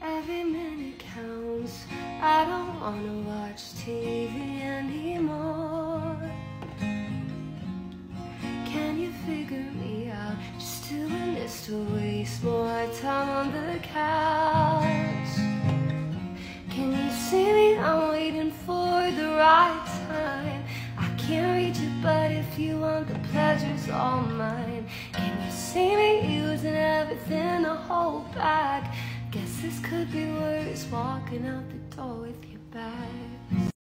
Every minute counts. I don't wanna watch TV anymore. Can you figure me out? Just doing this to waste more time on the couch. Can you see me? I'm waiting for the right time. I can't reach it, but if you want, the pleasure's all mine. Can you see me using everything to hold back? Guess this could be worse, walking out the door with your bags.